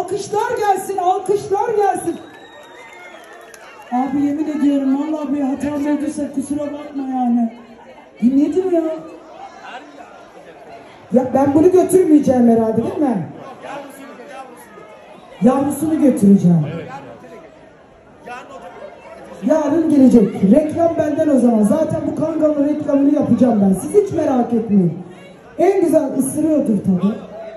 Alkışlar gelsin, alkışlar gelsin. Abi yemin ediyorum vallahi bir hatam olduysa kusura bakma yani. Nedir ya? Ya ben bunu götürmeyeceğim herhalde değil mi? Yavrusunu götüreceğim. Yarın gelecek. Reklam benden o zaman. Zaten bu kangalın reklamını yapacağım ben. Siz hiç merak etmeyin. En güzel ısırıyordur tabii.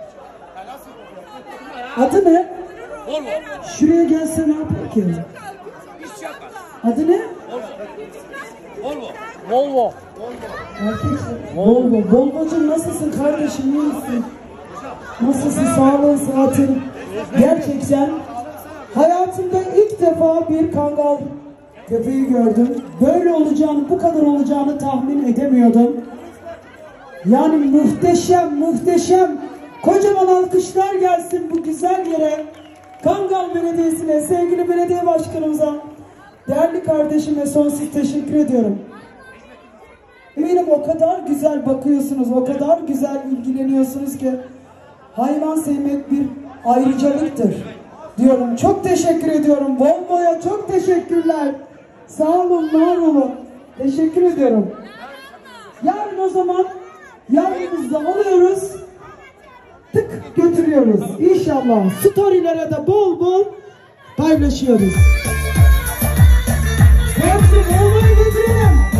Adı ne? Volvo. Şuraya gelse ne yapar ki? Adı ne? Volvo. Volvo. Volvo. Volvo'cum nasılsın kardeşim? İyi misin? Nasılsın? Sağlığın, sıhhatin? Gerçekten hayatımda ilk defa bir kangal köpeği gördüm. Böyle olacağını, bu kadar olacağını tahmin edemiyordum. Yani muhteşem, muhteşem. Kocaman alkışlar gelsin bu güzel yere. Kangal Belediyesi'ne, sevgili belediye başkanımıza, değerli kardeşime sonsuz teşekkür ediyorum. Eminim o kadar güzel bakıyorsunuz, o kadar güzel ilgileniyorsunuz ki hayvan sevmek bir ayrıcalıktır diyorum. Çok teşekkür ediyorum. Volvo'ya çok teşekkürler. Sağ olun, var olun. Teşekkür ediyorum. Yarın o zaman yanımızda alıyoruz. Tık götürüyoruz. İnşallah storylere de bol bol paylaşıyoruz. Hepsi Volvo'yu götürelim.